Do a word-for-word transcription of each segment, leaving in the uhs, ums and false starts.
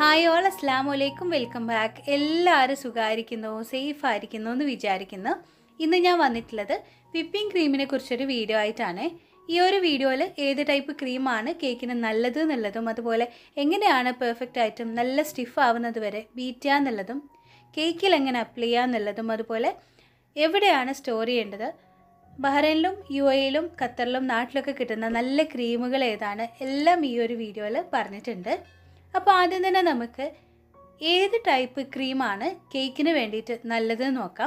Hi all അസ്സലാമു അലൈക്കും welcome back. എല്ലാവരും സുഖമായിരിക്കുന്നു, സേഫ് ആയിരിക്കുന്നു എന്ന് വിചാരിക്കുന്നു. ഇന്ന് ഞാൻ വന്നിട്ടുള്ളത് വിപ്പിംഗ് ക്രീമിനെ കുറിച്ചൊരു വീഡിയോ ആയിട്ടാണ്. ഈ ഒരു വീഡിയോയിൽ ഏത് ടൈപ്പ് ക്രീമാണ് കേക്കിന് നല്ലത് എന്നുള്ളതും അതുപോലെ എങ്ങനെയാണ് പെർഫെക്റ്റ് ആയിട്ടും നല്ല സ്റ്റിഫ് ആവുന്നത് വരെ ബീറ്റ് ചെയ്യുക എന്നുള്ളതും കേക്കിൽ എങ്ങനെ അപ്ലൈ ചെയ്യുക എന്നുള്ളതും അതുപോലെ എവിടെയാണ് സ്റ്റോർ ചെയ്യേണ്ടത്, ബഹ്റൈനിലും യു എയിലും ഖത്തറിലും നാട്ടിലൊക്കെ കിട്ടുന്ന നല്ല ക്രീമുകൾ ഏതാണ്, എല്ലാം ഈ ഒരു വീഡിയോയിൽ പറഞ്ഞിട്ടുണ്ട്. അപ്പോൾ ആദ്യം തന്നെ നമുക്ക് ഏത് ടൈപ്പ് ക്രീമാണ് കേക്കിന് വേണ്ടിയിട്ട് നല്ലതെന്ന് നോക്കാം.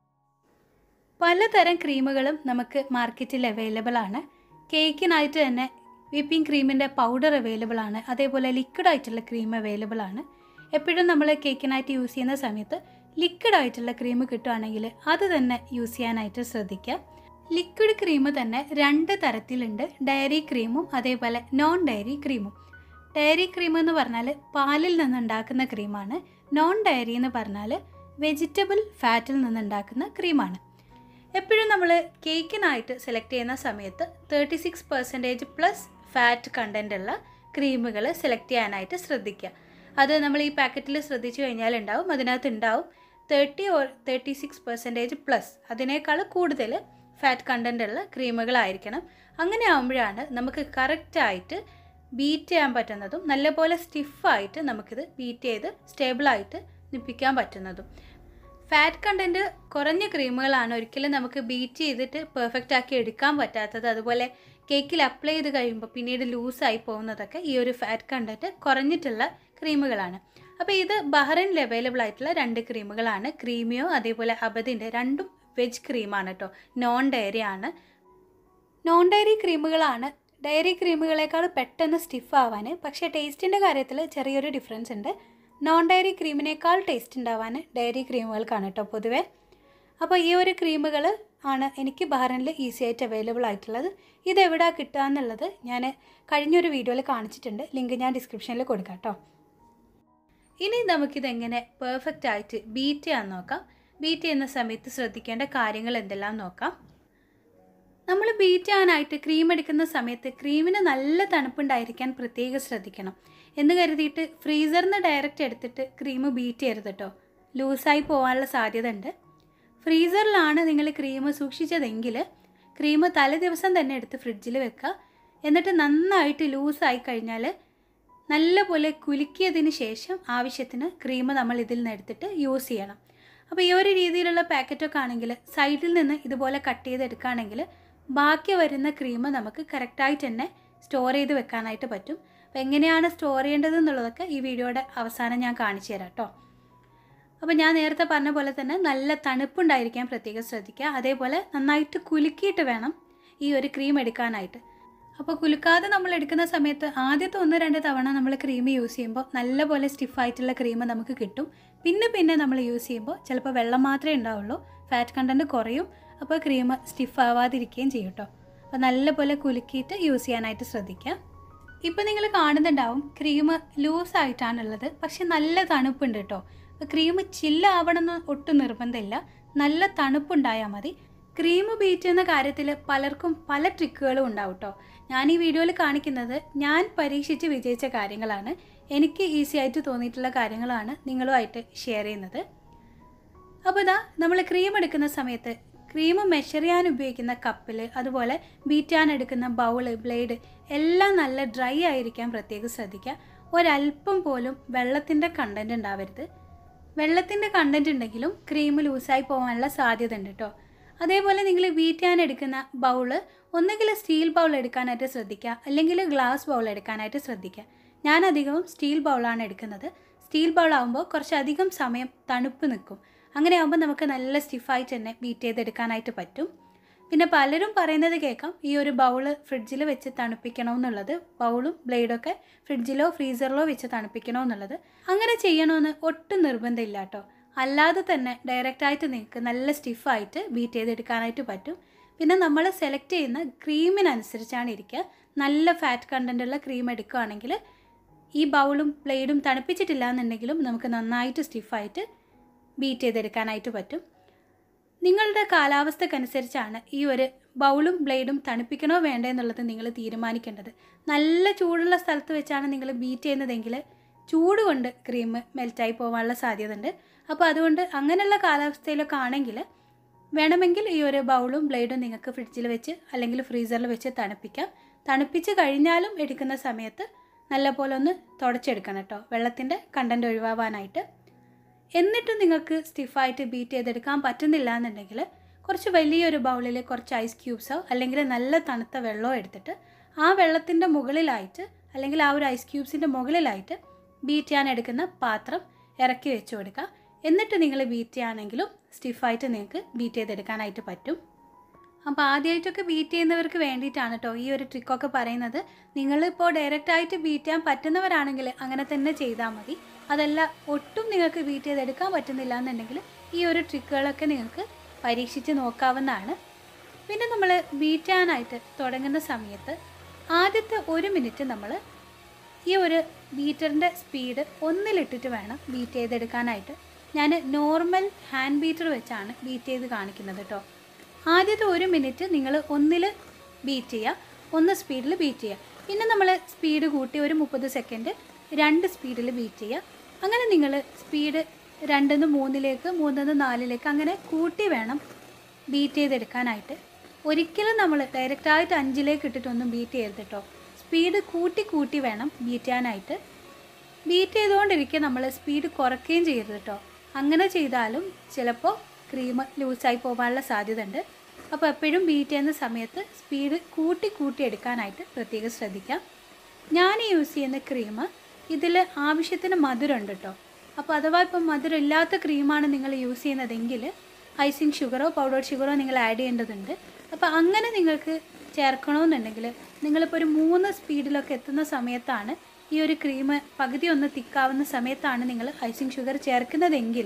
പലതരം ക്രീമുകളും നമുക്ക് മാർക്കറ്റിൽ അവൈലബിൾ ആണ്. കേക്കിനായിട്ട് തന്നെ വിപ്പിംഗ് ക്രീമിൻ്റെ പൗഡർ അവൈലബിൾ ആണ്, അതേപോലെ ലിക്വിഡ് ആയിട്ടുള്ള ക്രീം അവൈലബിൾ ആണ്. എപ്പോഴും നമ്മൾ കേക്കിനായിട്ട് യൂസ് ചെയ്യുന്ന സമയത്ത് ലിക്വിഡ് ആയിട്ടുള്ള ക്രീം കിട്ടുകയാണെങ്കിൽ അത് തന്നെ യൂസ് ചെയ്യാനായിട്ട് ശ്രദ്ധിക്കുക. ലിക്വിഡ് ക്രീം തന്നെ രണ്ട് തരത്തിലുണ്ട്, ഡയറി ക്രീമും അതേപോലെ നോൺ ഡയറി ക്രീമും. ഡയറി ക്രീം എന്ന് പറഞ്ഞാൽ പാലിൽ നിന്നുണ്ടാക്കുന്ന ക്രീമാണ്. നോൺ ഡയറി എന്ന് പറഞ്ഞാൽ വെജിറ്റബിൾ ഫാറ്റിൽ നിന്നുണ്ടാക്കുന്ന ക്രീമാണ്. എപ്പോഴും നമ്മൾ കേക്കിനായിട്ട് സെലക്ട് ചെയ്യുന്ന സമയത്ത് thirty six percentage plus fat content ഉള്ള ക്രീമുകൾ സെലക്ട് ചെയ്യാനായിട്ട് ശ്രദ്ധിക്കുക. അത് നമ്മൾ ഈ പാക്കറ്റിൽ ശ്രദ്ധിച്ചു കഴിഞ്ഞാൽ ഉണ്ടാവും, അതിനകത്ത് ഉണ്ടാവും thirty or thirty six percentage plus, അതിനേക്കാൾ കൂടുതൽ ഫാറ്റ് കണ്ടൻ്റ് ഉള്ള ക്രീമുകളായിരിക്കണം. അങ്ങനെ ആകുമ്പോഴാണ് നമുക്ക് കറക്റ്റായിട്ട് ബീറ്റ് ചെയ്യാൻ പറ്റുന്നതും നല്ലപോലെ സ്റ്റിഫായിട്ട് നമുക്കിത് ബീറ്റ് ചെയ്ത് സ്റ്റേബിളായിട്ട് നിൽപ്പിക്കാൻ പറ്റുന്നതും. ഫാറ്റ് കണ്ടൻറ്റ് കുറഞ്ഞ ക്രീമുകളാണ് ഒരിക്കലും നമുക്ക് ബീറ്റ് ചെയ്തിട്ട് പെർഫെക്റ്റ് ആക്കി എടുക്കാൻ പറ്റാത്തത്. അതുപോലെ കേക്കിൽ അപ്ലൈ ചെയ്ത് കഴിയുമ്പോൾ പിന്നീട് ലൂസായി പോകുന്നതൊക്കെ ഈ ഒരു ഫാറ്റ് കണ്ടൻറ്റ് കുറഞ്ഞിട്ടുള്ള ക്രീമുകളാണ്. അപ്പോൾ ഇത് ബഹ്റൈനിൽ അവൈലബിൾ ആയിട്ടുള്ള രണ്ട് ക്രീമുകളാണ്. ക്രീമിയോ അതേപോലെ അബദിൻ്റെ രണ്ടും വെജ് ക്രീമാണ് കേട്ടോ, നോൺ ഡയറി ആണ്. നോൺ ഡയറി ക്രീമുകളാണ് ഡയറി ക്രീമുകളേക്കാൾ പെട്ടെന്ന് സ്റ്റിഫ് ആവാൻ, പക്ഷേ ടേസ്റ്റിൻ്റെ കാര്യത്തിൽ ചെറിയൊരു ഡിഫറൻസ് ഉണ്ട്. നോൺ ഡയറി ക്രീമിനേക്കാൾ ടേസ്റ്റ് ഉണ്ടാവാൻ ഡയറി ക്രീമുകൾക്കാണ് കേട്ടോ പൊതുവേ. അപ്പോൾ ഈ ഒരു ക്രീമുകൾ ആണ് എനിക്ക് ബഹ്റൈനിൽ ഈസി ആയിട്ട് അവൈലബിൾ ആയിട്ടുള്ളത്. ഇതെവിടെയാണ് കിട്ടുക എന്നുള്ളത് ഞാൻ കഴിഞ്ഞൊരു വീഡിയോയിൽ കാണിച്ചിട്ടുണ്ട്, ലിങ്ക് ഞാൻ ഡിസ്ക്രിപ്ഷനിൽ കൊടുക്കാം കേട്ടോ. ഇനി നമുക്കിതെങ്ങനെ പെർഫെക്റ്റ് ആയിട്ട് ബീറ്റ് ചെയ്യാൻ നോക്കാം. ബീറ്റ് ചെയ്യുന്ന സമയത്ത് ശ്രദ്ധിക്കേണ്ട കാര്യങ്ങൾ എന്തെല്ലാം നോക്കാം. നമ്മൾ ബീറ്റ് ചെയ്യാനായിട്ട് ക്രീം എടുക്കുന്ന സമയത്ത് ക്രീമിന് നല്ല തണുപ്പുണ്ടായിരിക്കാൻ പ്രത്യേകം ശ്രദ്ധിക്കണം. എന്ന് കരുതിയിട്ട് ഫ്രീസറിൽ നിന്ന് ഡയറക്റ്റ് എടുത്തിട്ട് ക്രീം ബീറ്റ് ചെയ്യരുത് കേട്ടോ, ലൂസായി പോകാനുള്ള സാധ്യത ഉണ്ട്. ഫ്രീസറിലാണ് നിങ്ങൾ ക്രീം സൂക്ഷിച്ചതെങ്കിൽ ക്രീം തലേ ദിവസം തന്നെ എടുത്ത് ഫ്രിഡ്ജിൽ വെക്കുക. എന്നിട്ട് നന്നായിട്ട് ലൂസായി കഴിഞ്ഞാൽ നല്ലപോലെ കുലുക്കിയതിന് ശേഷം ആവശ്യത്തിന് ക്രീം നമ്മൾ ഇതിൽ നിന്ന് എടുത്തിട്ട് യൂസ് ചെയ്യണം. അപ്പോൾ ഈ ഒരു രീതിയിലുള്ള പാക്കറ്റൊക്കെ ആണെങ്കിൽ സൈഡിൽ നിന്ന് ഇതുപോലെ കട്ട് ചെയ്തെടുക്കുകയാണെങ്കിൽ ബാക്കി വരുന്ന ക്രീം നമുക്ക് കറക്റ്റായിട്ട് തന്നെ സ്റ്റോർ ചെയ്ത് വെക്കാനായിട്ട് പറ്റും. അപ്പോൾ എങ്ങനെയാണ് സ്റ്റോർ ചെയ്യേണ്ടത് എന്നുള്ളതൊക്കെ ഈ വീഡിയോയുടെ അവസാനം ഞാൻ കാണിച്ചു തരാം കേട്ടോ. അപ്പോൾ ഞാൻ നേരത്തെ പറഞ്ഞ പോലെ തന്നെ നല്ല തണുപ്പുണ്ടായിരിക്കാൻ പ്രത്യേകം ശ്രദ്ധിക്കുക. അതേപോലെ നന്നായിട്ട് കുലുക്കിയിട്ട് വേണം ഈ ഒരു ക്രീം എടുക്കാനായിട്ട്. അപ്പോൾ കുലുക്കാതെ നമ്മൾ എടുക്കുന്ന സമയത്ത് ആദ്യത്തെ ഒന്ന് രണ്ട് തവണ നമ്മൾ ക്രീം യൂസ് ചെയ്യുമ്പോൾ നല്ലപോലെ സ്റ്റിഫായിട്ടുള്ള ക്രീം നമുക്ക് കിട്ടും. പിന്നെ പിന്നെ നമ്മൾ യൂസ് ചെയ്യുമ്പോൾ ചിലപ്പോൾ വെള്ളം മാത്രമേ ഉണ്ടാവുള്ളൂ, ഫാറ്റ് കണ്ടൻറ്റ് കുറയും, അപ്പോൾ ക്രീം സ്റ്റിഫ് ആവാതിരിക്കുകയും ചെയ്യും കേട്ടോ. അപ്പോൾ നല്ലപോലെ കുലുക്കിയിട്ട് യൂസ് ചെയ്യാനായിട്ട് ശ്രദ്ധിക്കുക. ഇപ്പോൾ നിങ്ങൾ കാണുന്നുണ്ടാവും ക്രീം ലൂസായിട്ടാണുള്ളത്, പക്ഷെ നല്ല തണുപ്പുണ്ട് കേട്ടോ. അപ്പോൾ ക്രീം ചില്ലാവണമെന്ന് ഒട്ടും നിർബന്ധമില്ല, നല്ല തണുപ്പുണ്ടായാൽ മതി. ക്രീം ബീറ്റ് ചെയ്യുന്ന കാര്യത്തിൽ പലർക്കും പല ട്രിക്കുകളും ഉണ്ടാവും കേട്ടോ. ഞാൻ ഈ വീഡിയോയിൽ കാണിക്കുന്നത് ഞാൻ പരീക്ഷിച്ച് വിജയിച്ച കാര്യങ്ങളാണ്, എനിക്ക് ഈസി ആയിട്ട് തോന്നിയിട്ടുള്ള കാര്യങ്ങളാണ് നിങ്ങളുമായിട്ട് ഷെയർ ചെയ്യുന്നത്. അപ്പോൾ ഇതാ നമ്മൾ ക്രീം എടുക്കുന്ന സമയത്ത് ക്രീം മെഷർ ചെയ്യാൻ ഉപയോഗിക്കുന്ന കപ്പിൽ അതുപോലെ ബീറ്റ് ചെയ്യാൻ എടുക്കുന്ന ബൗള്, ബ്ലേഡ് എല്ലാം നല്ല ഡ്രൈ ആയിരിക്കാൻ പ്രത്യേകം ശ്രദ്ധിക്കുക. ഒരല്പം പോലും വെള്ളത്തിൻ്റെ കണ്ടൻറ്റ് ഉണ്ടാവരുത്. വെള്ളത്തിൻ്റെ കണ്ടൻറ്റ് ഉണ്ടെങ്കിലും ക്രീം ലൂസായി പോകാനുള്ള സാധ്യത ഉണ്ട് കേട്ടോ. അതേപോലെ നിങ്ങൾ ബീറ്റ് ചെയ്യാൻ എടുക്കുന്ന ബൗള് ഒന്നുകിൽ സ്റ്റീൽ ബൗൾ എടുക്കാനായിട്ട് ശ്രദ്ധിക്കുക, അല്ലെങ്കിൽ ഗ്ലാസ് ബൗൾ എടുക്കാനായിട്ട് ശ്രദ്ധിക്കുക. ഞാൻ അധികവും സ്റ്റീൽ ബൗളാണ് എടുക്കുന്നത്. സ്റ്റീൽ ബൗൾ ആകുമ്പോൾ കുറച്ചധികം സമയം തണുപ്പ് നിൽക്കും. അങ്ങനെ ആകുമ്പോൾ നമുക്ക് നല്ല സ്റ്റിഫായിട്ട് തന്നെ ബീറ്റ് ചെയ്തെടുക്കാനായിട്ട് പറ്റും. പിന്നെ പലരും പറയുന്നത് കേൾക്കാം ഈ ഒരു ബൗള് ഫ്രിഡ്ജിൽ വെച്ച് തണുപ്പിക്കണമെന്നുള്ളത്, ബൗളും ബ്ലേഡൊക്കെ ഫ്രിഡ്ജിലോ ഫ്രീസറിലോ വെച്ച് തണുപ്പിക്കണമെന്നുള്ളത്. അങ്ങനെ ചെയ്യണമെന്ന് ഒട്ടും നിർബന്ധമില്ല കേട്ടോ. അല്ലാതെ തന്നെ ഡയറക്റ്റായിട്ട് നിങ്ങൾക്ക് നല്ല സ്റ്റിഫായിട്ട് ബീറ്റ് ചെയ്തെടുക്കാനായിട്ട് പറ്റും. പിന്നെ നമ്മൾ സെലക്ട് ചെയ്യുന്ന ക്രീമിനനുസരിച്ചാണ് ഇരിക്കുക. നല്ല ഫാറ്റ് കണ്ടൻറ്റുള്ള ക്രീം എടുക്കുകയാണെങ്കിൽ ഈ ബൗളും ബ്ലേഡും തണുപ്പിച്ചിട്ടില്ല എന്നുണ്ടെങ്കിലും നമുക്ക് നന്നായിട്ട് സ്റ്റിഫായിട്ട് ബീറ്റ് ചെയ്തെടുക്കാനായിട്ട് പറ്റും. നിങ്ങളുടെ കാലാവസ്ഥക്കനുസരിച്ചാണ് ഈ ഒരു ബൗളും ബ്ലേഡും തണുപ്പിക്കണോ വേണ്ടേ എന്നുള്ളത് നിങ്ങൾ തീരുമാനിക്കേണ്ടത്. നല്ല ചൂടുള്ള സ്ഥലത്ത് വെച്ചാണ് നിങ്ങൾ ബീറ്റ് ചെയ്യുന്നതെങ്കിൽ ചൂട് കൊണ്ട് ക്രീം മെൽറ്റായി പോകാനുള്ള സാധ്യത ഉണ്ട്. അപ്പോൾ അതുകൊണ്ട് അങ്ങനെയുള്ള കാലാവസ്ഥയിലൊക്കെ ആണെങ്കിൽ വേണമെങ്കിൽ ഈ ഒരു ബൗളും ബ്ലേഡും നിങ്ങൾക്ക് ഫ്രിഡ്ജിൽ വെച്ച് അല്ലെങ്കിൽ ഫ്രീസറിൽ വെച്ച് തണുപ്പിക്കാം. തണുപ്പിച്ച് കഴിഞ്ഞാലും എടുക്കുന്ന സമയത്ത് നല്ലപോലെ ഒന്ന് തുടച്ചെടുക്കണം കേട്ടോ, വെള്ളത്തിൻ്റെ കണ്ടൻറ്റ് ഒഴിവാവാനായിട്ട്. എന്നിട്ടും നിങ്ങൾക്ക് സ്റ്റിഫായിട്ട് ബീറ്റ് ചെയ്തെടുക്കാൻ പറ്റുന്നില്ല എന്നുണ്ടെങ്കിൽ കുറച്ച് വലിയൊരു ബൗളിൽ കുറച്ച് ഐസ് ക്യൂബ്സോ അല്ലെങ്കിൽ നല്ല തണുത്ത വെള്ളമോ എടുത്തിട്ട് ആ വെള്ളത്തിൻ്റെ മുകളിലായിട്ട് അല്ലെങ്കിൽ ആ ഒരു ഐസ് ക്യൂബ്സിൻ്റെ മുകളിലായിട്ട് ബീറ്റ് ചെയ്യാൻ എടുക്കുന്ന പാത്രം ഇറക്കി വെച്ച് കൊടുക്കുക. എന്നിട്ട് നിങ്ങൾ ബീറ്റ് ചെയ്യുകയാണെങ്കിലും സ്റ്റിഫായിട്ട് നിങ്ങൾക്ക് ബീറ്റ് ചെയ്തെടുക്കാനായിട്ട് പറ്റും. അപ്പോൾ ആദ്യമായിട്ടൊക്കെ ബീറ്റ് ചെയ്യുന്നവർക്ക് വേണ്ടിയിട്ടാണ് കേട്ടോ ഈ ഒരു ട്രിക്കൊക്കെ പറയുന്നത്. നിങ്ങളിപ്പോൾ ഡയറക്റ്റായിട്ട് ബീറ്റ് ചെയ്യാൻ പറ്റുന്നവരാണെങ്കിൽ അങ്ങനെ തന്നെ ചെയ്താൽ മതി. അതല്ല ഒട്ടും നിങ്ങൾക്ക് ബീറ്റ് ചെയ്തെടുക്കാൻ പറ്റുന്നില്ല എന്നുണ്ടെങ്കിൽ ഈ ഒരു ട്രിക്കുകളൊക്കെ നിങ്ങൾക്ക് പരീക്ഷിച്ച് നോക്കാവുന്നതാണ്. പിന്നെ നമ്മൾ ബീറ്റ് ചെയ്യാനായിട്ട് തുടങ്ങുന്ന സമയത്ത് ആദ്യത്തെ ഒരു മിനിറ്റ് നമ്മൾ ഈ ഒരു ബീറ്ററിൻ്റെ സ്പീഡ് ഒന്നിലിട്ടിട്ട് വേണം ബീറ്റ് ചെയ്തെടുക്കാനായിട്ട്. ഞാൻ നോർമൽ ഹാൻഡ് ബീറ്റർ വെച്ചാണ് ബീറ്റ് ചെയ്ത് കാണിക്കുന്നത് കേട്ടോ. ആദ്യത്തെ ഒരു മിനിറ്റ് നിങ്ങൾ ഒന്നിൽ ബീറ്റ് ചെയ്യുക, ഒന്ന് സ്പീഡിൽ ബീറ്റ് ചെയ്യുക. പിന്നെ നമ്മൾ സ്പീഡ് കൂട്ടി ഒരു മുപ്പത് സെക്കൻഡ് രണ്ട് സ്പീഡിൽ ബീറ്റ് ചെയ്യുക. അങ്ങനെ നിങ്ങൾ സ്പീഡ് രണ്ടിന്ന് മൂന്നിലേക്ക് മൂന്നിന്ന് നാലിലേക്ക് അങ്ങനെ കൂട്ടി വേണം ബീറ്റ് ചെയ്തെടുക്കാനായിട്ട്. ഒരിക്കലും നമ്മൾ ഡയറക്റ്റായിട്ട് അഞ്ചിലേക്ക് ഇട്ടിട്ടൊന്നും ബീറ്റ് ചെയ്യരുത് കേട്ടോ. സ്പീഡ് കൂട്ടി കൂട്ടി വേണം ബീറ്റ് ചെയ്യാനായിട്ട്. ബീറ്റ് ചെയ്തുകൊണ്ടിരിക്കുക നമ്മൾ സ്പീഡ് കുറയ്ക്കുകയും ചെയ്യരുത് കേട്ടോ. അങ്ങനെ ചെയ്താലും ചിലപ്പോൾ ക്രീം ലൂസായി പോകാനുള്ള സാധ്യത ഉണ്ട്. അപ്പോൾ എപ്പോഴും ബീറ്റ് ചെയ്യുന്ന സമയത്ത് സ്പീഡ് കൂട്ടി കൂട്ടി എടുക്കാനായിട്ട് പ്രത്യേകം ശ്രദ്ധിക്കാം. ഞാൻ യൂസ് ചെയ്യുന്ന ക്രീം ഇതിൽ ആവശ്യത്തിന് മധുരമുണ്ട് കേട്ടോ. അപ്പോൾ അഥവാ ഇപ്പം മധുരം ഇല്ലാത്ത ക്രീമാണ് നിങ്ങൾ യൂസ് ചെയ്യുന്നതെങ്കിൽ ഐസിങ് ഷുഗറോ പൗഡർ ഷുഗറോ നിങ്ങൾ ആഡ് ചെയ്യേണ്ടതുണ്ട്. അപ്പോൾ അങ്ങനെ നിങ്ങൾക്ക് ചേർക്കണമെന്നുണ്ടെങ്കിൽ നിങ്ങളിപ്പോൾ ഒരു മൂന്ന് സ്പീഡിലൊക്കെ എത്തുന്ന സമയത്താണ് ഈ ഒരു ക്രീം പകുതി ഒന്ന് തിക്കാവുന്ന സമയത്താണ് നിങ്ങൾ ഐസിങ് ഷുഗർ ചേർക്കുന്നതെങ്കിൽ,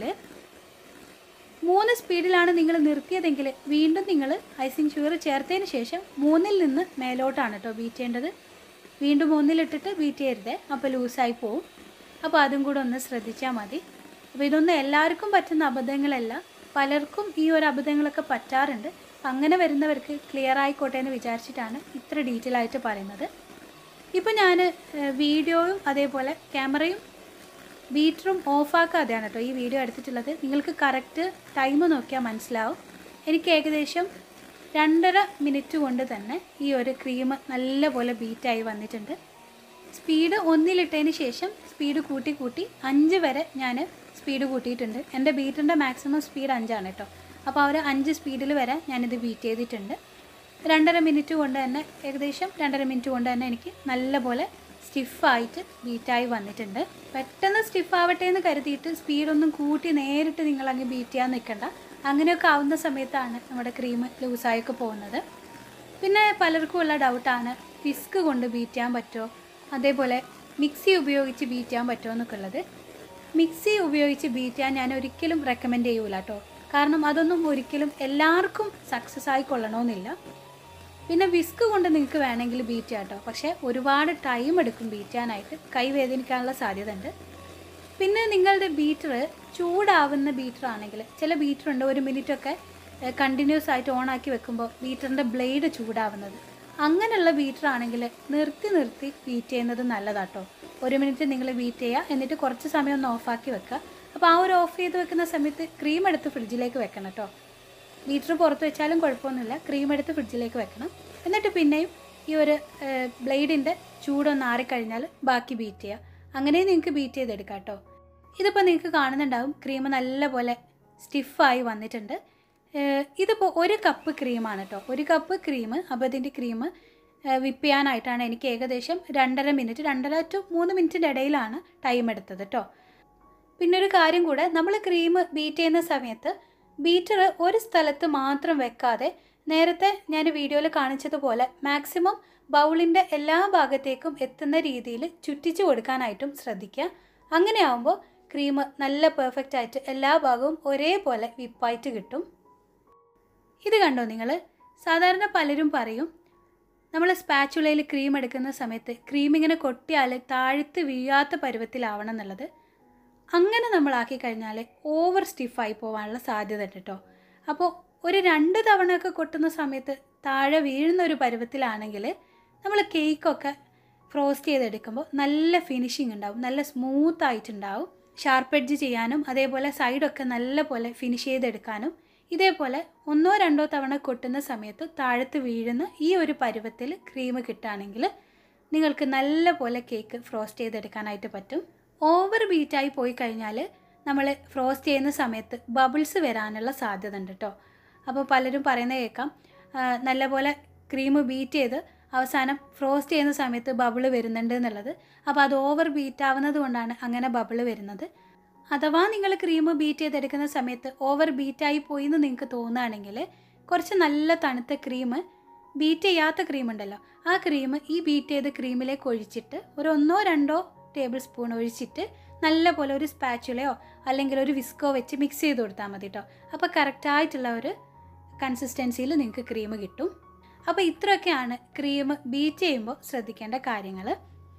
മൂന്ന് സ്പീഡിലാണ് നിങ്ങൾ നിർത്തിയതെങ്കിൽ വീണ്ടും നിങ്ങൾ ഐസിങ് ഷുഗർ ചേർത്തതിന് ശേഷം മൂന്നിൽ നിന്ന് മേലോട്ടാണ് കേട്ടോ ബീറ്റ് ചെയ്യേണ്ടത്. വീണ്ടും മൂന്നിലിട്ടിട്ട് ബീറ്റ് ചെയ്യരുത്, അപ്പോൾ ലൂസായി പോവും. അപ്പോൾ അതും കൂടെ ഒന്ന് ശ്രദ്ധിച്ചാൽ മതി. അപ്പോൾ ഇതൊന്നും എല്ലാവർക്കും പറ്റുന്ന അബദ്ധങ്ങളല്ല, പലർക്കും ഈ ഒരു അബദ്ധങ്ങളൊക്കെ പറ്റാറുണ്ട്. അങ്ങനെ വരുന്നവർക്ക് ക്ലിയർ ആയിക്കോട്ടെ എന്ന് വിചാരിച്ചിട്ടാണ് ഇത്ര ഡീറ്റെയിൽ ആയിട്ട് പറയുന്നത്. ഇപ്പോൾ ഞാൻ വീഡിയോയും അതേപോലെ ക്യാമറയും ബീറ്ററും ഓഫാക്കാതെയാണ് കേട്ടോ ഈ വീഡിയോ എടുത്തിട്ടുള്ളത്. നിങ്ങൾക്ക് കറക്റ്റ് ടൈം നോക്കിയാൽ മനസ്സിലാവും. എനിക്ക് ഏകദേശം രണ്ടര മിനിറ്റ് കൊണ്ട് തന്നെ ഈ ഒരു ക്രീം നല്ലപോലെ ബീറ്റായി വന്നിട്ടുണ്ട്. സ്പീഡ് ഒന്നിലിട്ടതിന് ശേഷം സ്പീഡ് കൂട്ടി കൂട്ടി അഞ്ച് വരെ ഞാൻ സ്പീഡ് കൂട്ടിയിട്ടുണ്ട്. എൻ്റെ ബീറ്ററിൻ്റെ മാക്സിമം സ്പീഡ് അഞ്ചാണ് കേട്ടോ. അപ്പോൾ അവർ അഞ്ച് സ്പീഡിൽ വരെ ഞാനിത് ബീറ്റ് ചെയ്തിട്ടുണ്ട്. രണ്ടര മിനിറ്റ് കൊണ്ട് തന്നെ ഏകദേശം രണ്ടര മിനിറ്റ് കൊണ്ട് തന്നെ എനിക്ക് നല്ലപോലെ സ്റ്റിഫായിട്ട് ബീറ്റായി വന്നിട്ടുണ്ട്. പെട്ടെന്ന് സ്റ്റിഫാവട്ടെ എന്ന് കരുതിയിട്ട് സ്പീഡൊന്നും കൂട്ടി നേരിട്ട് നിങ്ങളങ്ങ് ബീറ്റ് ചെയ്യാൻ നിൽക്കണ്ട. അങ്ങനെയൊക്കെ ആവുന്ന സമയത്താണ് നമ്മുടെ ക്രീം ലൂസായൊക്കെ പോകുന്നത്. പിന്നെ പലർക്കും ഉള്ള ഡൗട്ടാണ് വിസ്ക് കൊണ്ട് ബീറ്റ് ചെയ്യാൻ പറ്റുമോ, അതേപോലെ മിക്സി ഉപയോഗിച്ച് ബീറ്റ് ചെയ്യാൻ പറ്റുമോ എന്നൊക്കെ ഉള്ളത്. മിക്സി ഉപയോഗിച്ച് ബീറ്റ് ചെയ്യാൻ ഞാൻ ഒരിക്കലും റെക്കമെൻഡ് ചെയ്യൂല കേട്ടോ. കാരണം അതൊന്നും ഒരിക്കലും എല്ലാവർക്കും സക്സസ് ആയി കൊള്ളണമെന്നില്ല. പിന്നെ വിസ്ക് കൊണ്ട് നിങ്ങൾക്ക് വേണമെങ്കിൽ ബീറ്റ് ചെയ്യാം കേട്ടോ. പക്ഷേ ഒരുപാട് ടൈം എടുക്കും ബീറ്റ് ചെയ്യാനായിട്ട്, കൈ വേദനിക്കാനുള്ള സാധ്യത ഉണ്ട്. പിന്നെ നിങ്ങളുടെ ബീറ്റർ ചൂടാവുന്ന ബീറ്റർ ആണെങ്കിൽ, ചില ബീറ്ററുണ്ട് ഒരു മിനിറ്റൊക്കെ കണ്ടിന്യൂസ് ആയിട്ട് ഓൺ ആക്കി വെക്കുമ്പോൾ ബീറ്ററിൻ്റെ ബ്ലേഡ് ചൂടാവുന്നത്. അങ്ങനെയുള്ള ബീറ്റർ ആണെങ്കിൽ നിർത്തി നിർത്തി ബീറ്റ് ചെയ്യുന്നത് നല്ലതാട്ടോ. ഒരു മിനിറ്റ് നിങ്ങൾ ബീറ്റ് ചെയ്യുക, എന്നിട്ട് കുറച്ച് സമയം ഒന്ന് ഓഫാക്കി വെക്കുക. അപ്പോൾ ആ ഒരു ഓഫ് ചെയ്ത് വെക്കുന്ന സമയത്ത് ക്രീം എടുത്ത് ഫ്രിഡ്ജിലേക്ക് വെക്കണം കേട്ടോ. ബീറ്റർ പുറത്ത് വെച്ചാലും കുഴപ്പമൊന്നുമില്ല, ക്രീം എടുത്ത് ഫ്രിഡ്ജിലേക്ക് വെക്കണം. എന്നിട്ട് പിന്നെയും ഈ ഒരു ബ്ലേഡിൻ്റെ ചൂടൊന്ന് ആറിക്കഴിഞ്ഞാൽ ബാക്കി ബീറ്റ് ചെയ്യുക. അങ്ങനെയും നിങ്ങൾക്ക് ബീറ്റ് ചെയ്തെടുക്കാം കേട്ടോ. ഇതിപ്പോൾ നിങ്ങൾക്ക് കാണുന്നുണ്ടാവും ക്രീം നല്ലപോലെ സ്റ്റിഫായി വന്നിട്ടുണ്ട്. ഇതിപ്പോൾ ഒരു കപ്പ് ക്രീമാണ് കേട്ടോ. ഒരു കപ്പ് ക്രീം അബദിൻ്റെ ക്രീം വിപ്പ് ചെയ്യാനായിട്ടാണ് എനിക്ക് ഏകദേശം രണ്ടര മിനിറ്റ് രണ്ടര ടു മൂന്ന് മിനിറ്റിൻ്റെ ഇടയിലാണ് ടൈം എടുത്തത് കേട്ടോ. പിന്നെ ഒരു കാര്യം കൂടെ, നമ്മൾ ക്രീം ബീറ്റ് ചെയ്യുന്ന സമയത്ത് ബീറ്റർ ഒരു സ്ഥലത്ത് മാത്രം വെക്കാതെ നേരത്തെ ഞാൻ വീഡിയോയിൽ കാണിച്ചതുപോലെ മാക്സിമം ബൗളിൻ്റെ എല്ലാ ഭാഗത്തേക്കും എത്തുന്ന രീതിയിൽ ചുറ്റിച്ച് കൊടുക്കാനായിട്ടും ശ്രദ്ധിക്കുക. അങ്ങനെ ആകുമ്പോൾ ക്രീം നല്ല പെർഫെക്റ്റ് ആയിട്ട് എല്ലാ ഭാഗവും ഒരേപോലെ വിപ്പായിട്ട് കിട്ടും. ഇത് കണ്ടോ നിങ്ങൾ? സാധാരണ പലരും പറയും നമ്മൾ സ്പാച്ചുലയിൽ ക്രീം എടുക്കുന്ന സമയത്ത് ക്രീം ഇങ്ങനെ കൊട്ടിയാൽ താഴ്ത്ത് വീഴാത്ത പരുവത്തിലാവണം എന്നുള്ളത്. അങ്ങനെ നമ്മളാക്കി കഴിഞ്ഞാൽ ഓവർ സ്റ്റിഫായി പോകാനുള്ള സാധ്യത ഉണ്ട് കേട്ടോ. അപ്പോൾ ഒരു രണ്ട് തവണയൊക്കെ കൊട്ടുന്ന സമയത്ത് താഴെ വീഴുന്ന ഒരു പരുവത്തിലാണെങ്കിൽ നമ്മൾ കേക്കൊക്കെ ഫ്രോസ്റ്റ് ചെയ്തെടുക്കുമ്പോൾ നല്ല ഫിനിഷിങ് ഉണ്ടാവും, നല്ല സ്മൂത്ത് ആയിട്ടുണ്ടാവും. ഷാർപ്പ് എഡ്ജ് ചെയ്യാനും അതേപോലെ സൈഡൊക്കെ നല്ല പോലെ ഫിനിഷ് ചെയ്തെടുക്കാനും ഇതേപോലെ ഒന്നോ രണ്ടോ തവണ കൊട്ടുന്ന സമയത്ത് താഴത്ത് വീഴുന്ന ഈ ഒരു പരുവത്തിൽ ക്രീം കിട്ടുകയാണെങ്കിൽ നിങ്ങൾക്ക് നല്ല പോലെ കേക്ക് ഫ്രോസ്റ്റ് ചെയ്തെടുക്കാനായിട്ട് പറ്റും. ഓവർ ബീറ്റായി പോയി കഴിഞ്ഞാൽ നമ്മൾ ഫ്രോസ്റ്റ് ചെയ്യുന്ന സമയത്ത് ബബിൾസ് വരാനുള്ള സാധ്യത ഉണ്ട് കേട്ടോ. അപ്പോൾ പലരും പറയുന്നത് കേൾക്കാം, നല്ലപോലെ ക്രീം ബീറ്റ് ചെയ്ത് അവസാനം ഫ്രോസ്റ്റ് ചെയ്യുന്ന സമയത്ത് ബബിള് വരുന്നുണ്ട് എന്നുള്ളത്. അപ്പോൾ അത് ഓവർ ബീറ്റ് ആവുന്നത് കൊണ്ടാണ് അങ്ങനെ ബബിള് വരുന്നത്. അഥവാ നിങ്ങൾ ക്രീം ബീറ്റ് ചെയ്തെടുക്കുന്ന സമയത്ത് ഓവർ ബീറ്റായി പോയി എന്ന് നിങ്ങൾക്ക് തോന്നുകയാണെങ്കിൽ കുറച്ച് നല്ല തണുത്ത ക്രീം, ബീറ്റ് ചെയ്യാത്ത ക്രീം ഉണ്ടല്ലോ, ആ ക്രീം ഈ ബീറ്റ് ചെയ്ത ക്രീമിലേക്ക് ഒഴിച്ചിട്ട് ഒരു ഒന്നോ രണ്ടോ ടേബിൾ സ്പൂൺ ഒഴിച്ചിട്ട് നല്ല പോലെ ഒരു സ്പാച്ചുലയോ അല്ലെങ്കിൽ ഒരു വിസ്കോ വെച്ച് മിക്സ് ചെയ്ത് കൊടുത്താൽ മതി കേട്ടോ. അപ്പോൾ കറക്റ്റായിട്ടുള്ള ഒരു കൺസിസ്റ്റൻസിയിൽ നിങ്ങൾക്ക് ക്രീം കിട്ടും. അപ്പോൾ ഇത്രയൊക്കെയാണ് ക്രീം ബീറ്റ് ചെയ്യുമ്പോൾ ശ്രദ്ധിക്കേണ്ട കാര്യങ്ങൾ.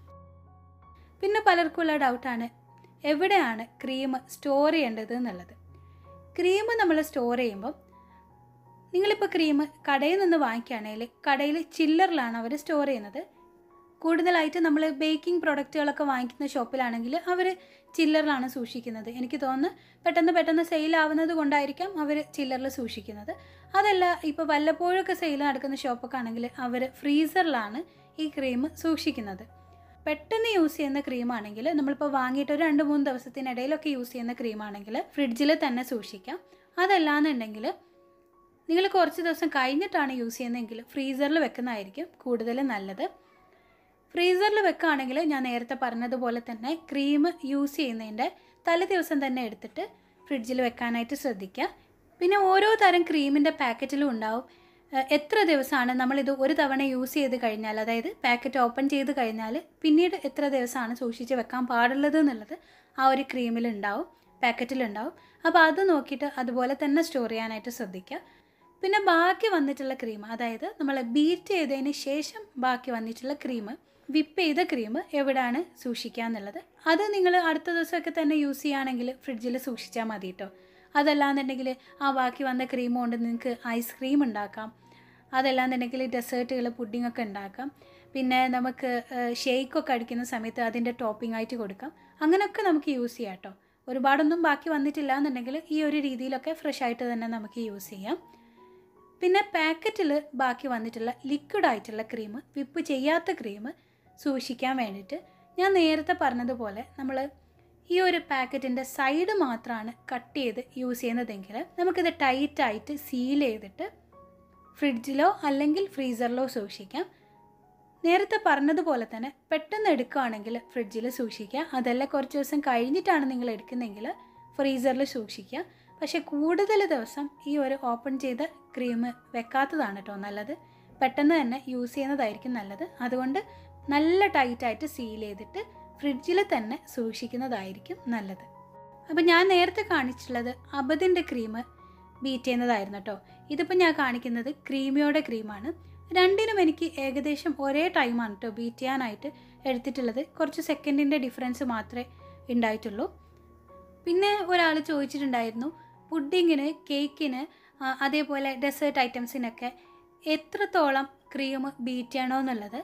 പിന്നെ പലർക്കുള്ള ഡൗട്ടാണ് എവിടെയാണ് ക്രീം സ്റ്റോർ ചെയ്യേണ്ടത് എന്നുള്ളത്. ക്രീം നമ്മൾ സ്റ്റോർ ചെയ്യുമ്പോൾ നിങ്ങളിപ്പോൾ ക്രീം കടയിൽ നിന്ന് വാങ്ങിക്കുകയാണെങ്കിൽ കടയിൽ ചില്ലറിലാണ് അവർ സ്റ്റോർ ചെയ്യുന്നത്. കൂടുതലായിട്ട് നമ്മൾ ബേക്കിംഗ് പ്രൊഡക്റ്റുകളൊക്കെ വാങ്ങിക്കുന്ന ഷോപ്പിലാണെങ്കിൽ അവർ ചില്ലറിലാണ് സൂക്ഷിക്കുന്നത്. എനിക്ക് തോന്നുന്നു പെട്ടെന്ന് പെട്ടെന്ന് സെയിലാവുന്നത് കൊണ്ടായിരിക്കാം അവർ ചില്ലറിൽ സൂക്ഷിക്കുന്നത്. അതല്ല, ഇപ്പോൾ വല്ലപ്പോഴൊക്കെ സെയിൽ നടക്കുന്ന ഷോപ്പൊക്കെ ആണെങ്കിൽ അവർ ഫ്രീസറിലാണ് ഈ ക്രീം സൂക്ഷിക്കുന്നത്. പെട്ടെന്ന് യൂസ് ചെയ്യുന്ന ക്രീമാണെങ്കിൽ നമ്മളിപ്പോൾ വാങ്ങിയിട്ട് ഒരു രണ്ട് മൂന്ന് ദിവസത്തിനിടയിലൊക്കെ യൂസ് ചെയ്യുന്ന ക്രീമാണെങ്കിൽ ഫ്രിഡ്ജിൽ തന്നെ സൂക്ഷിക്കാം. അതല്ലാന്നുണ്ടെങ്കിൽ നിങ്ങൾ കുറച്ച് ദിവസം കഴിഞ്ഞിട്ടാണ് യൂസ് ചെയ്യുന്നതെങ്കിൽ ഫ്രീസറിൽ വെക്കുന്നതായിരിക്കും കൂടുതൽ നല്ലത്. ഫ്രീസറിൽ വെക്കുകയാണെങ്കിൽ ഞാൻ നേരത്തെ പറഞ്ഞതുപോലെ തന്നെ ക്രീം യൂസ് ചെയ്യുന്നതിൻ്റെ തലേ ദിവസം തന്നെ എടുത്തിട്ട് ഫ്രിഡ്ജിൽ വെക്കാനായിട്ട് ശ്രദ്ധിക്കുക. പിന്നെ ഓരോ തരം ക്രീമിൻ്റെ പാക്കറ്റിലും ഉണ്ടാവും എത്ര ദിവസമാണ് നമ്മളിത് ഒരു തവണ യൂസ് ചെയ്ത് കഴിഞ്ഞാൽ, അതായത് പാക്കറ്റ് ഓപ്പൺ ചെയ്ത് കഴിഞ്ഞാൽ പിന്നീട് എത്ര ദിവസമാണ് സൂക്ഷിച്ച് വെക്കാൻ പാടുള്ളത് എന്നുള്ളത് ആ ഒരു ക്രീമിലുണ്ടാവും, പാക്കറ്റിലുണ്ടാവും. അപ്പോൾ അത് നോക്കിയിട്ട് അതുപോലെ തന്നെ സ്റ്റോർ ചെയ്യാനായിട്ട് ശ്രദ്ധിക്കുക. പിന്നെ ബാക്കി വന്നിട്ടുള്ള ക്രീം, അതായത് നമ്മൾ ബീറ്റ് ചെയ്തതിന് ശേഷം ബാക്കി വന്നിട്ടുള്ള ക്രീം, വിപ്പ് ചെയ്ത ക്രീം എവിടെയാണ് സൂക്ഷിക്കുക എന്നുള്ളത് അത് നിങ്ങൾ അടുത്ത ദിവസമൊക്കെ തന്നെ യൂസ് ചെയ്യുകയാണെങ്കിൽ ഫ്രിഡ്ജിൽ സൂക്ഷിച്ചാൽ മതി കേട്ടോ. അതല്ലാന്നുണ്ടെങ്കിൽ ആ ബാക്കി വന്ന ക്രീം കൊണ്ട് നിങ്ങൾക്ക് ഐസ്ക്രീം ഉണ്ടാക്കാം, അതല്ലാന്നുണ്ടെങ്കിൽ ഡെസേർട്ടുകൾ പുഡിങ്ങൊക്കെ ഉണ്ടാക്കാം. പിന്നെ നമുക്ക് ഷേക്കൊക്കെ അടിക്കുന്ന സമയത്ത് അതിൻ്റെ ടോപ്പിംഗ് ആയിട്ട് കൊടുക്കാം. അങ്ങനെയൊക്കെ നമുക്ക് യൂസ് ചെയ്യാം കേട്ടോ. ഒരുപാടൊന്നും ബാക്കി വന്നിട്ടില്ല എന്നുണ്ടെങ്കിൽ ഈ ഒരു രീതിയിലൊക്കെ ഫ്രഷ് ആയിട്ട് തന്നെ നമുക്ക് യൂസ് ചെയ്യാം. പിന്നെ പാക്കറ്റിൽ ബാക്കി വന്നിട്ടുള്ള ലിക്വിഡായിട്ടുള്ള ക്രീം, വിപ്പ് ചെയ്യാത്ത ക്രീം സൂക്ഷിക്കാൻ വേണ്ടിയിട്ട് ഞാൻ നേരത്തെ പറഞ്ഞതുപോലെ നമ്മൾ ഈ ഒരു പാക്കറ്റിൻ്റെ സൈഡ് മാത്രമാണ് കട്ട് ചെയ്ത് യൂസ് ചെയ്യുന്നതെങ്കിൽ നമുക്കിത് ടൈറ്റായിട്ട് സീൽ ചെയ്തിട്ട് ഫ്രിഡ്ജിലോ അല്ലെങ്കിൽ ഫ്രീസറിലോ സൂക്ഷിക്കാം. നേരത്തെ പറഞ്ഞതുപോലെ തന്നെ പെട്ടെന്ന് എടുക്കുകയാണെങ്കിൽ ഫ്രിഡ്ജിൽ സൂക്ഷിക്കുക. അതല്ല കുറച്ച് ദിവസം കഴിഞ്ഞിട്ടാണ് നിങ്ങൾ എടുക്കുന്നതെങ്കിൽ ഫ്രീസറിൽ സൂക്ഷിക്കുക. പക്ഷേ കൂടുതൽ ദിവസം ഈ ഒരു ഓപ്പൺ ചെയ്ത ക്രീം വെക്കാത്തതാണ് കേട്ടോ നല്ലത്. പെട്ടെന്ന് തന്നെ യൂസ് ചെയ്യുന്നതായിരിക്കും നല്ലത്. അതുകൊണ്ട് നല്ല ടൈറ്റായിട്ട് സീൽ ചെയ്തിട്ട് ഫ്രിഡ്ജിൽ തന്നെ സൂക്ഷിക്കുന്നതായിരിക്കും നല്ലത്. അപ്പോൾ ഞാൻ നേരത്തെ കാണിച്ചിട്ടുള്ളത് അബദിൻ്റെ ക്രീം ബീറ്റ് ചെയ്യുന്നതായിരുന്നു കേട്ടോ. ഇതിപ്പോൾ ഞാൻ കാണിക്കുന്നത് ക്രീമിയോടെ ക്രീമാണ്. രണ്ടിനും എനിക്ക് ഏകദേശം ഒരേ ടൈമാണ് കേട്ടോ ബീറ്റ് ചെയ്യാനായിട്ട് എടുത്തിട്ടുള്ളത്. കുറച്ച് സെക്കൻഡിൻ്റെ ഡിഫറൻസ് മാത്രമേ ഉണ്ടായിട്ടുള്ളൂ. പിന്നെ ഒരാൾ ചോദിച്ചിട്ടുണ്ടായിരുന്നു പുഡിങ്ങിന്, കേക്കിന്, അതേപോലെ ഡെസേർട്ട് ഐറ്റംസിനൊക്കെ എത്രത്തോളം ക്രീം ബീറ്റ് ചെയ്യണോ എന്നുള്ളത്.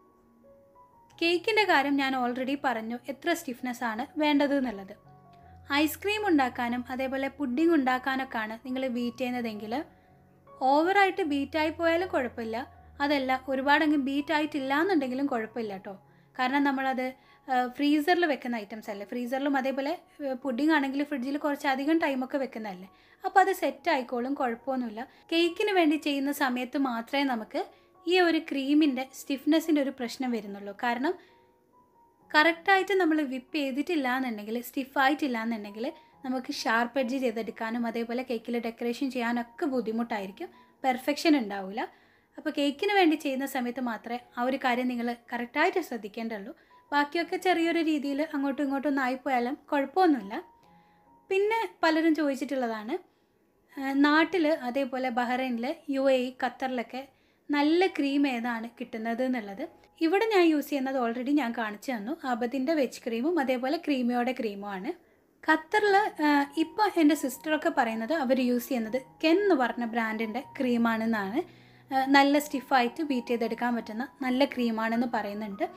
കേക്കിൻ്റെ കാര്യം ഞാൻ ഓൾറെഡി പറഞ്ഞു എത്ര സ്റ്റിഫ്നെസ് ആണ് വേണ്ടത് എന്നുള്ളത്. ഐസ്ക്രീം ഉണ്ടാക്കാനും അതേപോലെ പുഡിംഗ് ഉണ്ടാക്കാനൊക്കെയാണ് നിങ്ങൾ ബീറ്റ് ചെയ്യുന്നതെങ്കിൽ ഓവറായിട്ട് ബീറ്റായി പോയാലും കുഴപ്പമില്ല. അതല്ല ഒരുപാടങ്ങ് ബീറ്റ് ആയിട്ടില്ല എന്നുണ്ടെങ്കിലും കുഴപ്പമില്ല കേട്ടോ. കാരണം നമ്മളത് ഫ്രീസറിൽ വെക്കുന്ന ഐറ്റംസ് അല്ലേ. ഫ്രീസറിലും അതേപോലെ പുഡിംഗ് ആണെങ്കിൽ ഫ്രിഡ്ജിൽ കുറച്ച് അധികം ടൈമൊക്കെ വെക്കുന്നതല്ലേ. അപ്പോൾ അത് സെറ്റ് ആയിക്കോളും, കുഴപ്പമൊന്നുമില്ല. കേക്കിന് വേണ്ടി ചെയ്യുന്ന സമയത്ത് മാത്രമേ നമുക്ക് ഈ ഒരു ക്രീമിൻ്റെ സ്റ്റിഫ്നെസ്സിൻ്റെ ഒരു പ്രശ്നം വരുന്നുള്ളൂ. കാരണം കറക്റ്റായിട്ട് നമ്മൾ വിപ്പ് ചെയ്തിട്ടില്ല എന്നുണ്ടെങ്കിൽ, സ്റ്റിഫായിട്ടില്ല എന്നുണ്ടെങ്കിൽ നമുക്ക് ഷാർപ്പ് എഡ്ജ് ചെയ്തെടുക്കാനും അതേപോലെ കേക്കിൽ ഡെക്കറേഷൻ ചെയ്യാനൊക്കെ ബുദ്ധിമുട്ടായിരിക്കും, പെർഫെക്ഷൻ ഉണ്ടാവില്ല. അപ്പോൾ കേക്കിന് വേണ്ടി ചെയ്യുന്ന സമയത്ത് മാത്രമേ ആ ഒരു കാര്യം നിങ്ങൾ കറക്റ്റായിട്ട് ശ്രദ്ധിക്കേണ്ടുള്ളൂ. ബാക്കിയൊക്കെ ചെറിയൊരു രീതിയിൽ അങ്ങോട്ടും ഇങ്ങോട്ടും ഒന്നും ആയിപ്പോയാലും കുഴപ്പമൊന്നുമില്ല. പിന്നെ പലരും ചോദിച്ചിട്ടുള്ളതാണ് നാട്ടിൽ അതേപോലെ ബഹ്റൈനിൽ, യു എ ഇ, ഖത്തറിലൊക്കെ നല്ല ക്രീം ഏതാണ് കിട്ടുന്നത് എന്നുള്ളത്. ഇവിടെ ഞാൻ യൂസ് ചെയ്യുന്നത് ഓൾറെഡി ഞാൻ കാണിച്ചു തന്നു. അബദിൻ്റെ വെജ് ക്രീമും അതേപോലെ ക്രീമിയോടെ ക്രീമുമാണ്. ഖത്തറിൽ ഇപ്പോൾ എൻ്റെ സിസ്റ്ററൊക്കെ പറയുന്നത് അവർ യൂസ് ചെയ്യുന്നത് കെൻ എന്ന് പറഞ്ഞ ബ്രാൻഡിൻ്റെ ക്രീമാണെന്നാണ്. നല്ല സ്റ്റിഫായിട്ട് ബീറ്റ് ചെയ്തെടുക്കാൻ പറ്റുന്ന നല്ല ക്രീമാണെന്ന് പറയുന്നുണ്ട്.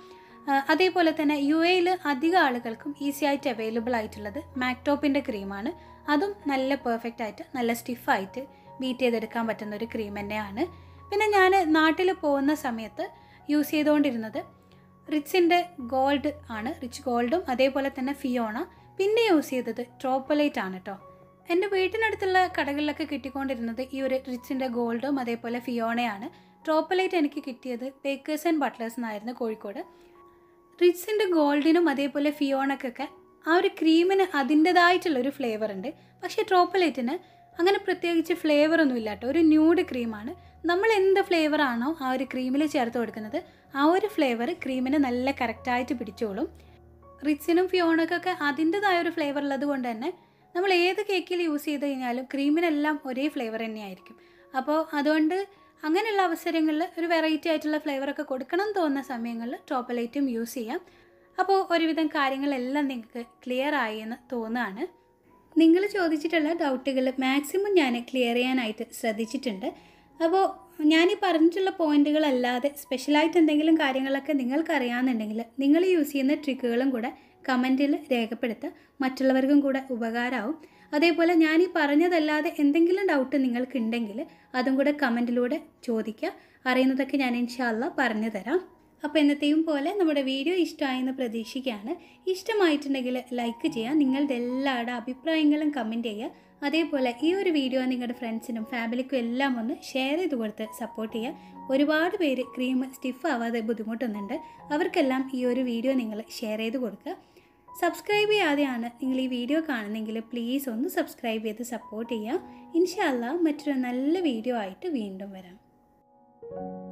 അതേപോലെ തന്നെ യു എയിൽ അധികം ആളുകൾക്കും ഈസി ആയിട്ട് അവൈലബിൾ ആയിട്ടുള്ളത് മാക്ടോപ്പിൻ്റെ ക്രീമാണ്. അതും നല്ല പെർഫെക്റ്റ് ആയിട്ട് നല്ല സ്റ്റിഫായിട്ട് ബീറ്റ് ചെയ്തെടുക്കാൻ പറ്റുന്ന ഒരു ക്രീം തന്നെയാണ്. പിന്നെ ഞാൻ നാട്ടിൽ പോകുന്ന സമയത്ത് യൂസ് ചെയ്തുകൊണ്ടിരുന്നത് റിച്ചിൻ്റെ ഗോൾഡ് ആണ്. റിച്ച് ഗോൾഡും അതേപോലെ തന്നെ ഫിയോണ. പിന്നെ യൂസ് ചെയ്തത് ട്രോപ്പലൈറ്റ് ആണ് കേട്ടോ. എൻ്റെ വീട്ടിനടുത്തുള്ള കടകളിലൊക്കെ കിട്ടിക്കൊണ്ടിരുന്നത് ഈ ഒരു റിച്ചിൻ്റെ ഗോൾഡും അതേപോലെ ഫിയോണയാണ്. ട്രോപ്പലൈറ്റ് എനിക്ക് കിട്ടിയത് ബേക്കേഴ്സ് ആൻഡ് ബട്ട്ലേഴ്സ് എന്നായിരുന്നു കോഴിക്കോട്. റിച്ചിൻ്റെ ഗോൾഡിനും അതേപോലെ ഫിയോണക്കൊക്കെ ആ ഒരു ക്രീമിന് അതിൻ്റെതായിട്ടുള്ളൊരു ഫ്ലേവർ ഉണ്ട്. പക്ഷേ ട്രോപ്പലൈറ്റിന് അങ്ങനെ പ്രത്യേകിച്ച് ഫ്ലേവറൊന്നും ഇല്ല കേട്ടോ. ഒരു ന്യൂഡ് ക്രീമാണ്. നമ്മൾ എന്ത് ഫ്ലേവറാണോ ആ ഒരു ക്രീമിൽ ചേർത്ത് കൊടുക്കുന്നത് ആ ഒരു ഫ്ലേവർ ക്രീമിന് നല്ല കറക്റ്റായിട്ട് പിടിച്ചോളും. റിച്ചിനും ഫിയോണക്കൊക്കെ അതിൻ്റെതായ ഒരു ഫ്ലേവർ ഉള്ളത് കൊണ്ട് തന്നെ നമ്മൾ ഏത് കേക്കിൽ യൂസ് ചെയ്ത് കഴിഞ്ഞാലും ക്രീമിനെല്ലാം ഒരേ ഫ്ലേവർ തന്നെയായിരിക്കും. അപ്പോൾ അതുകൊണ്ട് അങ്ങനെയുള്ള അവസരങ്ങളിൽ ഒരു വെറൈറ്റി ആയിട്ടുള്ള ഫ്ലേവറൊക്കെ കൊടുക്കണം എന്ന് തോന്നുന്ന സമയങ്ങളിൽ ട്രോപ്പലൈറ്റും യൂസ് ചെയ്യാം. അപ്പോൾ ഒരുവിധം കാര്യങ്ങളെല്ലാം നിങ്ങൾക്ക് ക്ലിയർ ആയി എന്ന് തോന്നുകയാണ്. നിങ്ങൾ ചോദിച്ചിട്ടുള്ള ഡൗട്ടുകൾ മാക്സിമം ഞാൻ ക്ലിയർ ചെയ്യാനായിട്ട് ശ്രദ്ധിച്ചിട്ടുണ്ട്. അപ്പോൾ ഞാൻ ഈ പറഞ്ഞിട്ടുള്ള പോയിന്റുകളല്ലാതെ സ്പെഷ്യലായിട്ട് എന്തെങ്കിലും കാര്യങ്ങളൊക്കെ നിങ്ങൾക്കറിയാമെന്നുണ്ടെങ്കിൽ നിങ്ങൾ യൂസ് ചെയ്യുന്ന ട്രിക്കുകളും കൂടെ കമൻറ്റിൽ രേഖപ്പെടുത്തുക. മറ്റുള്ളവർക്കും കൂടെ ഉപകാരമാവും. അതേപോലെ ഞാൻ ഈ പറഞ്ഞതല്ലാതെ എന്തെങ്കിലും ഡൗട്ട് നിങ്ങൾക്കുണ്ടെങ്കിൽ അതും കൂടെ കമൻറ്റിലൂടെ ചോദിക്കുക. അറിയുന്നതൊക്കെ ഞാൻ ഇൻഷാ അല്ലാ പറഞ്ഞു തരാം. അപ്പോൾ എന്നത്തെയും പോലെ നമ്മുടെ വീഡിയോ ഇഷ്ടമായെന്ന് പ്രതീക്ഷിക്കുകയാണ്. ഇഷ്ടമായിട്ടുണ്ടെങ്കിൽ ലൈക്ക് ചെയ്യുക. നിങ്ങളുടെ എല്ലാവരുടെ അഭിപ്രായങ്ങളും കമൻറ്റ് ചെയ്യുക. അതേപോലെ ഈ ഒരു വീഡിയോ നിങ്ങളുടെ ഫ്രണ്ട്സിനും ഫാമിലിക്കും എല്ലാം ഒന്ന് ഷെയർ ചെയ്ത് കൊടുത്ത് സപ്പോർട്ട് ചെയ്യുക. ഒരുപാട് പേര് ക്രീം സ്റ്റിഫ് ആവാതെ ബുദ്ധിമുട്ടുന്നുണ്ട്. അവർക്കെല്ലാം ഈ ഒരു വീഡിയോ നിങ്ങൾ ഷെയർ ചെയ്ത് കൊടുക്കുക. സബ്സ്ക്രൈബ് ചെയ്യാതെയാണ് നിങ്ങൾ ഈ വീഡിയോ കാണുന്നെങ്കിൽ പ്ലീസ് ഒന്ന് സബ്സ്ക്രൈബ് ചെയ്ത് സപ്പോർട്ട് ചെയ്യുക. ഇൻഷാ അല്ലാ മറ്റൊരു നല്ല വീഡിയോ ആയിട്ട് വീണ്ടും വരാം.